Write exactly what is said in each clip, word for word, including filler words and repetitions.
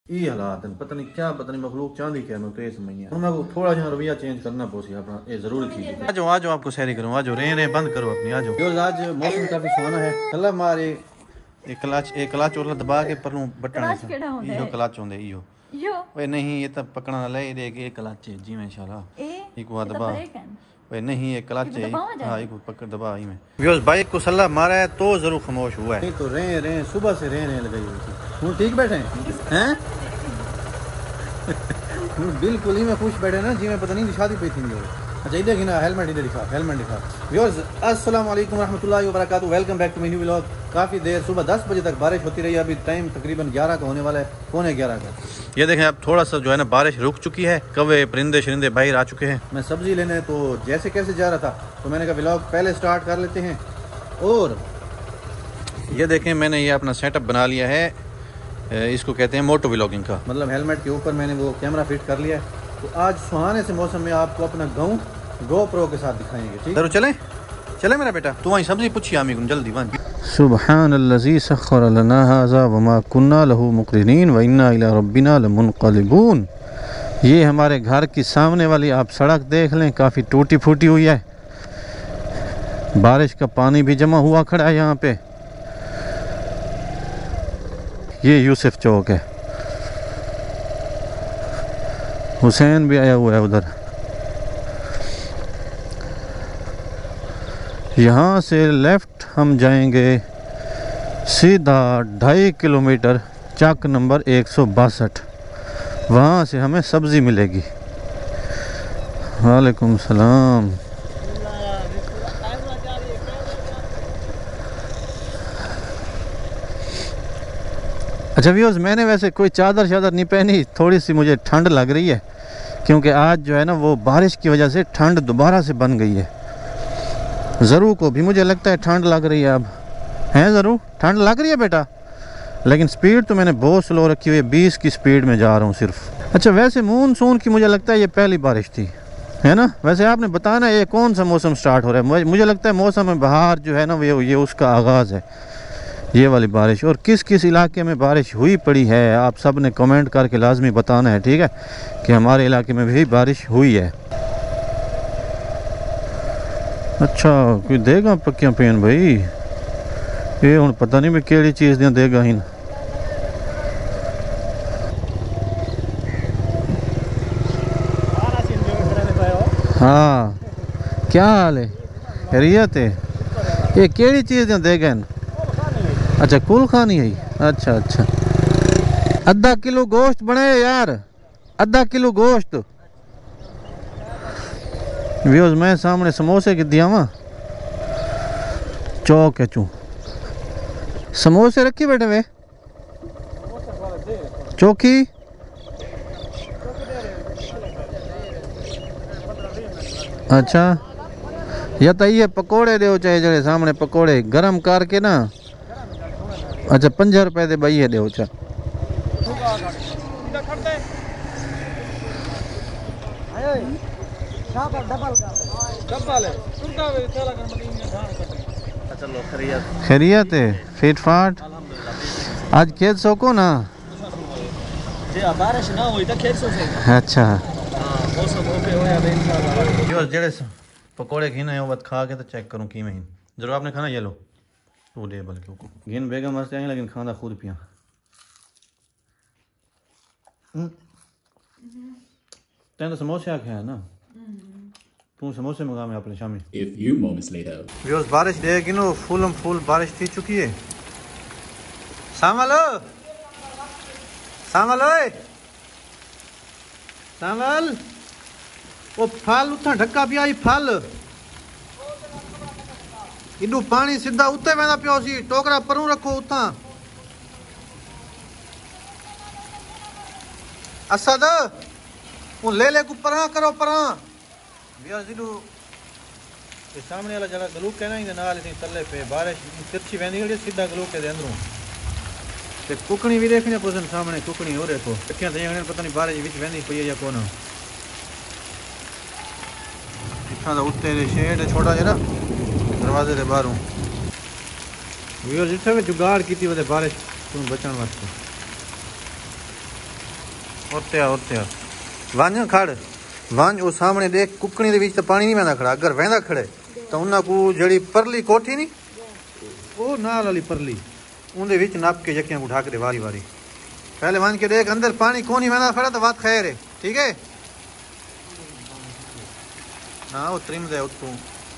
ये हालात हैं, पता नहीं क्या, पता नहीं मखलूक चांदी क्या, मैं तो ये समझ नहीं आ रहा। थोड़ा सा रवैया चेंज करना पोसी अपना, ये जरूरी चीज़ है। आज आज आपको सैरी करूँ, आज रे रे बंद करो अपनी, आज आज मौसम काफी सुहाना है। कल मारे एक क्लच एक क्लच और दबा के पर बटन इहो क्लच होंदे इहो यो ओए नहीं, ये तो पकड़ना ले दे के क्लच है जी में इंशाल्लाह एक हुआ दबा ओए नहीं, ये क्लच है। हां एक पकड़ दबा ही में व्यूअर्स बाइक को सल्ला मारा है तो जरूर खामोश हुआ है। तो रे रे सुबह से रे रे लगाई हुई थी। हूं ठीक बैठे हैं बिल्कुल ही मैं खुश बैठे ना जी में पता नहीं शादी पे थी नहीं। अच्छा इधर की ना हेलमेट इधर दिखा, हेलमेट दिखा। व्यूअर्स अस्सलाम वालेकुम रहमतुल्लाहि व बरकातहू, welcome back to my new vlog. काफ़ी देर सुबह दस बजे तक बारिश होती रही, अभी टाइम तकरीबन ग्यारह का होने वाला है, पौने ग्यारह का। ये देखें अब थोड़ा सा जो है ना बारिश रुक चुकी है, कौवे परिंदे शरिंदे बाहर आ चुके हैं। मैं सब्जी लेने तो जैसे कैसे जा रहा था तो मैंने कहा व्लॉग पहले स्टार्ट कर लेते हैं। और ये देखें मैंने ये अपना सेटअप बना लिया है, इसको कहते हैं मोटो व्लॉगिंग का, मतलब हेलमेट के ऊपर मैंने वो कैमरा फिट कर लिया है। तो आज सुहाने से मौसम में आपको अपना गाँव गो प्रो के साथ दिखाएंगे। ठीक है चले चले मेरा बेटा, तू वहीं सब्जी पूछी आमी को जल्दी वन। सुब्हानल्लज़ी सख्खर लना हाज़ा वमा कुन्ना लहू मुक़रिनीन व इन्ना इला रब्बिना लमुनक़लिबून। ये हमारे घर की सामने वाली आप सड़क देख लें, काफ़ी टूटी फूटी हुई है, बारिश का पानी भी जमा हुआ खड़ा है यहाँ पे। ये यूसुफ चौक है, हुसैन भी आया हुआ है उधर। यहाँ से लेफ्ट हम जाएंगे सीधा ढाई किलोमीटर चक नंबर एक सौ बासठ, वहाँ से हमें सब्ज़ी मिलेगी। वालेकुम सलाम। अच्छा व्यूअर्स मैंने वैसे कोई चादर शादर नहीं पहनी, थोड़ी सी मुझे ठंड लग रही है क्योंकि आज जो है ना वो बारिश की वजह से ठंड दोबारा से बन गई है। ज़रूर को भी मुझे लगता है ठंड लग रही है, अब हैं ज़रूर ठंड लग रही है बेटा, लेकिन स्पीड तो मैंने बहुत स्लो रखी हुई है, बीस की स्पीड में जा रहा हूँ सिर्फ। अच्छा वैसे मानसून की मुझे लगता है ये पहली बारिश थी, है ना। वैसे आपने बताना ये कौन सा मौसम स्टार्ट हो रहा है। मुझे लगता है मौसम में बहार जो है ना वो ये उसका आगाज़ है, ये वाली बारिश। और किस किस इलाके में बारिश हुई पड़ी है आप सब ने कमेंट करके लाजमी बताना है, ठीक है, कि हमारे इलाके में भी बारिश हुई है। अच्छा कोई देगा पक्कियां पेन भाई, ये हूँ पता नहीं भी केड़ी चीज़ दियां देगा ही। हाँ क्या हाल है, खैरियत है, ये केड़ी चीज़ दियां देगा। अच्छा कुल खानी है, अच्छा अच्छा। अद्धा किलो गोश्त बने यार, अद्धा किलो गोश्त। व्यूअर्स मैं सामने समोसे की दिया वहाँ चौक है चू, समोसे रखी बैठे वे चौकी। अच्छा या तो ये पकोड़े दो चाहे जड़े सामने पकोड़े गरम करके ना, अच्छा पंजा रुपए दे भाई है दो चा। खैरियत है फिट फाट। आज खेत सोको ना, बारिश ना हुई तो खेत सो से। अच्छा जेड़े पकोड़े घिन है वो खा के तो चेक करूँ की में जरूर आपने खाना ये लो तू दे बल्कि घिन बेगम मस्त आएंगे लेकिन खाना खुद पिया। तेन तो समोसे आखे है ना, तू समोसे मंगा मैं अपने शामी। व्यूअर्स बारिश देगी नो फुल फुल बारिश थी चुकी है। सामल सामल सामल वो फल उतना ढक्का पिया फल इडू पानी सीधा उत्ते वेंदा पियो सी, टोकरा परूं रखो उता। असद वो ले ले को परा करो परा व्यूअर्स इडू ये सामने वाला जगह गलूक कहना ही नाल इतनी तले पे बारिश तिरछी वेंदी गड़ी सीधा गलूक के अंदरों ते कुकनी भी देखने पोसन सामने कुकनी हो देखो क्या थे पता नहीं बारिश विच वेंदी पई या कोन। इतना दा उत्ते दे शेड छोटा जरा दरवाजे के बाहरों व्यूअर्स इत्थे में जुगाड़ कीती वदे बारिश तू बचण वास्ते। ਉੱਤੇ ਆ ਉੱਤੇ ਆ ਵੰਜ ਖੜ ਵੰਜ ਉਹ ਸਾਹਮਣੇ ਦੇਖ ਕੁੱਕਣੀ ਦੇ ਵਿੱਚ ਤਾਂ ਪਾਣੀ ਨਹੀਂ ਵਹਿੰਦਾ ਖੜਾ ਅਗਰ ਵਹਿੰਦਾ ਖੜੇ ਤਾਂ ਉਹਨਾਂ ਕੋ ਜਿਹੜੀ ਪਰਲੀ ਕੋਠੀ ਨਹੀਂ ਉਹ ਨਾਲ ਵਾਲੀ ਪਰਲੀ ਉਹਦੇ ਵਿੱਚ ਨੱਪ ਕੇ ਜੱਕਿਆਂ ਉਠਾ ਕੇ ਦੇ ਵਾਰੀ ਵਾਰੀ पहले मान के देख अंदर पानी कौन ही बहना खड़ा तो बात खैर है ठीक है ना वो त्रिम दे उसको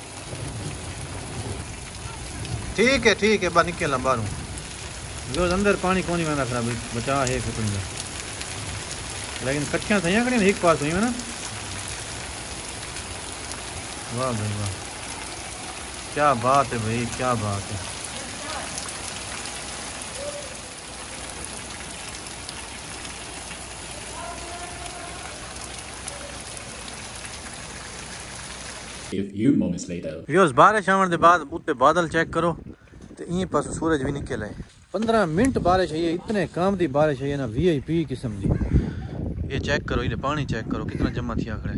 ठीक है ठीक है बा निकल बाहरों जो अंदर पानी कौन ही बहना खड़ा बचा है कुछ लेकिन कट्ठियाँ थी खड़ी एक पास हुई है ना वाह भाई वाह क्या बात है भाई क्या बात है A few moments later. Viewers बारिश आने के बाद उत्ते बादल चेक करो तो यहीं पास सूरज भी निकल आए पंद्रह मिनट बारिश है ये इतने काम की बारिश है ना वी आई पी किस्म की ये चेक करो ये पानी चेक करो कितना जमा थिया खड़े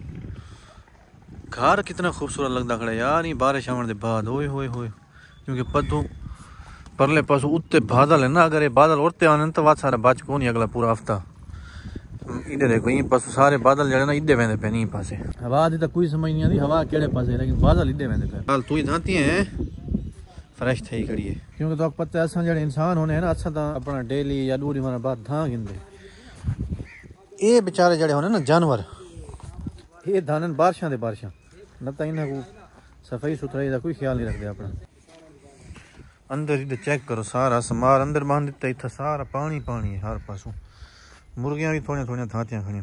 घर कितना खूबसूरत लगता खड़ा यार ये बारिश आने के बाद होए होए होए क्योंकि पतू परले पास उत्ते बादल है ना अगर ये बादल उड़ते आने तो बात सारा बच को नहीं अगला पूरा हफ्ता इधर देखो यहीं पास सारे बादल जड़े ना इधे वेंदे पे नहीं पासे हवा दी तो कोई समझ नहीं आती हवा केड़े पासे लेकिन बादल इधे वेंदे पे हाल तू ही जाती है फ्रेश थई खड़ी है क्योंकि तो पता है असा जड़े इंसान होने हैं ना अच्छा तो अपना डेली या दूरी मारा बात धां गिंदे ये बेचारे जड़े होने ना जानवर ये धानन बारिशां दे बारिशां न तो इन्हें को सफाई सुथराई का कोई ख्याल नहीं रखते अपना अंदर इधर चेक करो सारा समार अंदर बांध दिता इतना सारा पानी पानी है हर पासों मुर्गियां भी थोड़ी थोड़ी थातियां खड़ी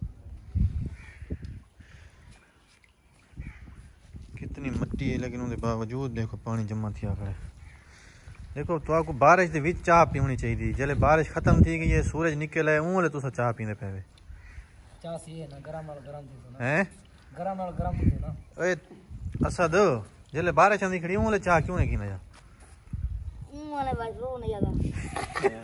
कितनी मिट्टी है लेकिन उनके बावजूद देखो पानी जमा थिया खड़ा देखो तो आपको बारिश के विच चाह पीनी चाहिए जले बारिश खत्म थी गई है सूरज निकल है ऊले तुसा चाह पींदे पेवे चाह सी है ना गरम नाल गरम थी ना हैं गरम नाल गरम थी ना ओए असद जले बारिश आंदी खड़ी ऊले चाह क्यों नहीं कीना जा ऊले भाई रो नहीं जाता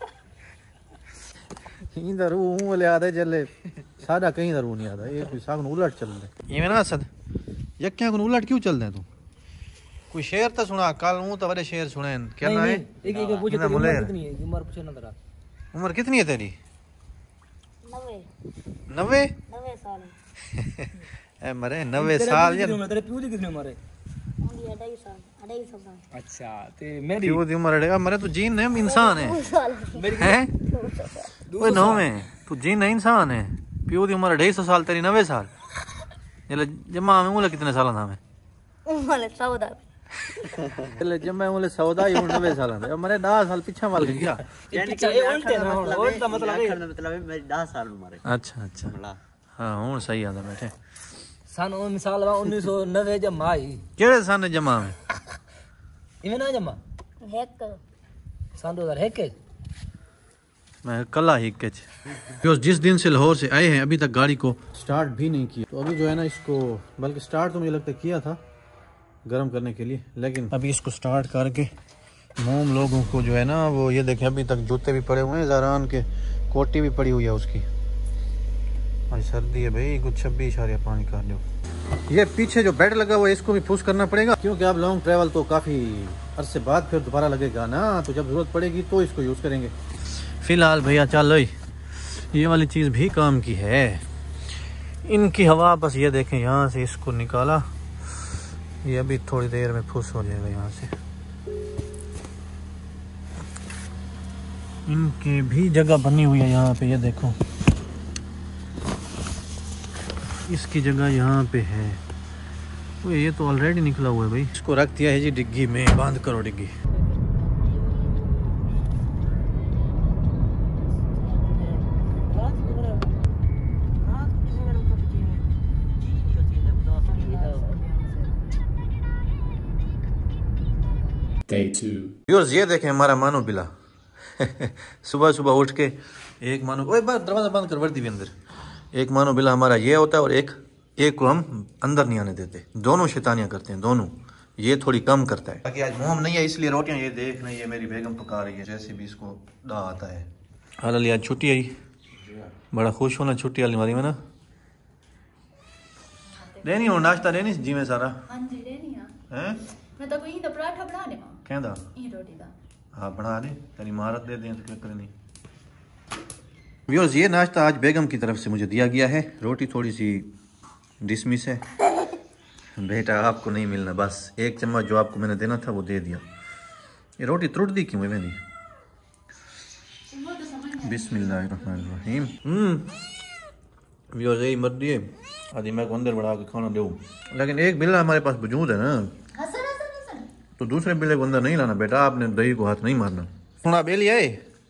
कहीं दा रूह ऊले आदे जले सादा कहीं दा रूह नहीं आता ये कोई साग उलट चल रहा ये ना असद यक्या को उलट क्यों चल रहा तू कोई शेर तो सुना कल हूं तो बड़े शेर सुने क्या ना है एक एक पूछ तेरी उम्र कितनी है उम्र पूछे ना तेरा उम्र कितनी है तेरी नब्बे नब्बे नब्बे साल ए मरे नब्बे साल तेरी उम्र तेरे प्यू दी कितनी उम्र है उनकी अढ़ाई साल अढ़ाई सौ साल अच्छा ते मेरी प्यू दी उम्र है मरे तू जीन है इंसान है साल हैं ओए नो में तू जीन है इंसान है प्यू दी उम्र ढाई सौ साल तेरी नब्बे साल जले जमा में उले कितने साल था मैं उमले सौदा जले जमा उले सौदा ही नब्बे साल था मरे दस साल पीछे वाल गया यानी कि ये उल्टे ना उल्टा मतलब है मतलब है मेरी दस साल उम्र है अच्छा अच्छा हां हुन सही आदा बैठे सन उन साल उन्नीस सौ नब्बे जमा आई केड़े सन जमा में इवे ना जमा एक सन दो हज़ार एक मैं कल ही के जिस दिन से लाहौर से आए हैं अभी तक गाड़ी को स्टार्ट भी नहीं किया तो अभी जो है ना इसको बल्कि स्टार्ट तो मुझे लगता है किया था गर्म करने के लिए लेकिन अभी इसको स्टार्ट करके मोम लोगों को जो है ना वो ये देखें अभी तक जूते भी पड़े हुए हैं ज़ारान के कोटी भी पड़ी हुई है उसकी आज सर्दी है भाई कुछ छब्बीस इशारे पानी कर लो ये पीछे जो बेड लगा हुआ है इसको भी फूस करना पड़ेगा क्योंकि अब लॉन्ग ट्रैवल तो काफ़ी अरसे बाद फिर दोबारा लगेगा ना तो जब ज़रूरत पड़ेगी तो इसको यूज़ करेंगे फिलहाल भैया चल ये वाली चीज़ भी काम की है इनकी हवा बस ये देखें यहाँ से इसको निकाला ये अभी थोड़ी देर में फुस हो जाएगा यहाँ से इनकी भी जगह बनी हुई है यहाँ पे ये देखो इसकी जगह यहाँ पे है वो ये तो ऑलरेडी निकला हुआ है भाई इसको रख दिया है जी डिग्गी में बांध करो डिग्गी Day two. व्यूअर्स ये देखें हमारा मानो बिला सुबह सुबह उठ के एक मानो ओए बार दरवाजा बंद कर वर्दी भी अंदर एक मानो बिला हमारा ये होता है और एक एक को हम अंदर नहीं आने देते दोनों शैतानियां करते हैं दोनों ये थोड़ी कम करता है बाकी आज मोम नहीं है इसलिए रोटियां ये देख नहीं है मेरी बेगम पका रही है जैसे भी इसको दा आता है हाल आज छुट्टी आई बड़ा खुश होना छुट्टी वाली मारी में ना लेनी हो नाश्ता लेनी जी में सारा हां जी लेनी हैं मैं तो कोई दा पराठा बना दे मां कहंदा ई रोटी दा हाँ बना दे तेरी महारत दे दें तो क्या करनी व्यूअर्स ये नाश्ता आज बेगम की तरफ से मुझे दिया गया है। रोटी थोड़ी सी डिसमिस है। बेटा आपको नहीं मिलना, बस एक चम्मच जो आपको मैंने देना था वो दे दिया। ये रोटी त्रुट दी क्यों है मैंने? बिस्मिल्लाहिर्रहमानिर्रहीम। हम्म व्यूअर्स यही मत दिए आदि मैं को अंदर बढ़ा के खाना दूँ, लेकिन एक बिल्ला हमारे पास मौजूद है ना, हसन हसन हसन तो दूसरे बिल्ले को अंदर नहीं लाना बेटा। आपने दही को हाथ नहीं मारना। सुना बेली आए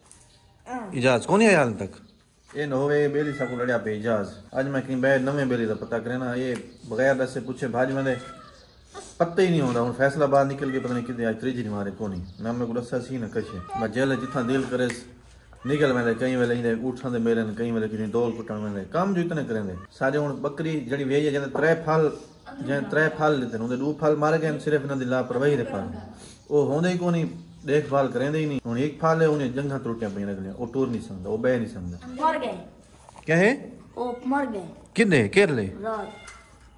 इजाज कौन है हाल तक ये न होवे बेली सा को लड़िया पे इजाज। आज मैं कहीं बैठ नवे बेली का पता करे ना, ये बगैर दस से पूछे भाज में पत्ते ही नहीं होता हूँ। फैसलाबाद निकल के पता नहीं कितने आज त्रीजी नहीं मारे कोनी ना मेरे को दसा सी ना कछे मैं जेल जितना दिल करे निकल में कई वेले इंदे उठांदे मेरे ने कई वेले किसी दौल कुटण में काम जो इतने करेंदे सारे हुन बकरी जड़ी वेई है जने त्रै फल जने त्रै फल लेते ने दो फल मारे गए सिर्फ इना दी लापरवाही दे पर ओ होंदे ही कोनी देखभाल करेंदे ही नहीं। हुन एक फल है उन्हें जंघा त्रुटियां पईयां निकलियां ओ टूर नहीं सकदा ओ बह नहीं सकदा। मर गए क्या है ओ मर गए किने केरले रात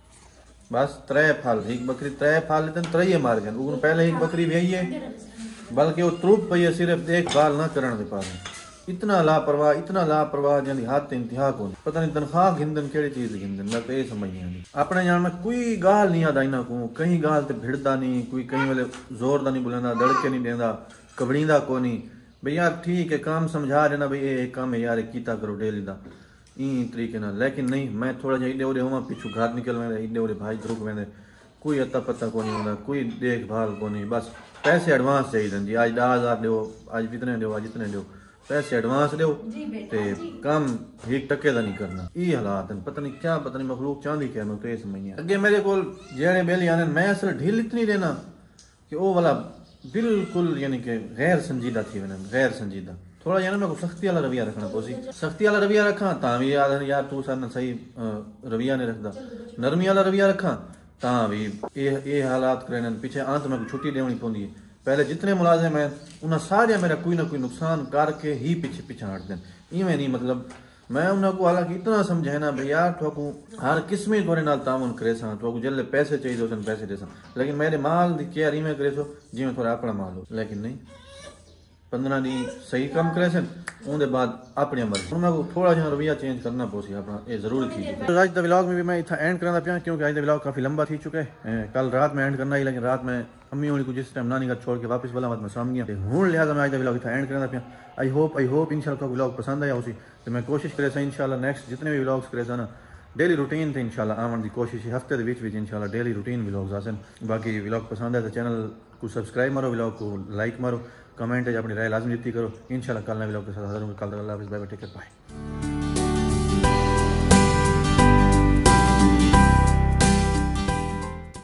बस त्रै फल एक बकरी त्रै फल लेते त्रैये मार गए उन पहले एक बकरी वेई है बल्कि वो त्रुप पई है सिर्फ देखभाल ना करन दे पर इतना लापरवाह इतना लापरवाह जल्दी हाथ इंतहा को पता नहीं तनख्वाह गिनदन केड़ी चीज गिनदन मैं तो ये समझ नहीं आती। अपने जान में कोई गाल नहीं आता इना को कहीं गाल ते भिड़दा नहीं कोई कहीं वेले जोर दा नहीं बुलांदा दड़के नहीं देंदा कबड़ींदा को नहीं भाई यार ठीक है काम समझा देना भाई ये काम है यार कीता करो डेली दा ई तरीके ना, लेकिन नहीं मैं थोड़ा जा इडे उडे होवा पिछू घर निकल वेंदे इडे उडे भाई रुक वेंदे कोई अता पता को नहीं होंदा कोई देखभाल को नहीं। बस पैसे एडवांस चाहिए जी आज दस हजार दो आज इतने दो आज इतने दो पैसे एडवांस दो ते काम एक टके दा नहीं करना। ये हालात हैं पता नहीं क्या पता नहीं मखलूक चांदी क्या मैं तो ये समझ नहीं अगे मेरे को जेड़े बेली आने मैं असल ढील इतनी देना कि वो वाला बिल्कुल यानी कि गैर संजीदा थी वने गैर संजीदा थोड़ा यानी मैं को सख्ती वाला रवैया रखना पोसी सख्ती वाला रवैया रखा ता भी यार यार तू सा सही रवैया नहीं रखदा नरमी वाला रवैया रखा ता भी ये ये हालात करे पीछे अंत में छुट्टी देनी पौंदी है। पहले जितने मुलाजिम हैं उन्हें सारे मेरा कोई ना कोई नुकसान करके ही पीछे पीछे हट दें इवें नहीं मतलब मैं उन्हें हालांकि इतना समझाना भाई यार तो हर किस्म थोड़े नाल तामुन करे सा तो जल्द पैसे चाहिए हो पैसे दे सा लेकिन मेरे माल की केयर इवें करे सो जिमें थोड़ा अपना माल हो लेकिन नहीं पंद्रह दिन सही काम करे सन उनके बाद अपनी मर्जी मैं थोड़ा जहा रवैया चेंज करना पोसी अपना ये जरूरी चीज़ है। तो आज द व्लॉग में भी मैं इतना एंड करना पिया क्योंकि आज द व्लॉग काफ़ी लंबा थी चुका है। कल रात में एंड करना ही लेकिन रात में अम्मी होनी को जिस टाइम नानी का छोड़ के वापस वाला मत मैं सामने गया हूँ लिहाजा मैं आज द व्लॉग इतना एंड करना पिया। आई होप आई होप इंशाल्लाह को व्लॉग पसंद आया उसी तो मैं कोशिश करे इंशाल्लाह नेक्स्ट जितने भी व्लॉग्स करे ना डेली रूटीन थे इंशाल्लाह आवन की कोशिश हफ्ते के बीच इंशाल्लाह डेली रूटीन व्लॉग्स आसन। बाकी व्लॉग पसंद है तो चैनल को सब्सक्राइब मारो व्लॉग को लाइक मारो कमेंट है अपनी राय लाजमी जीती करो इंशाल्लाह कल नए व्लॉग के साथ हाजिर होंगे। कल तक अल्लाह हाफिज़ bye bye take care bye.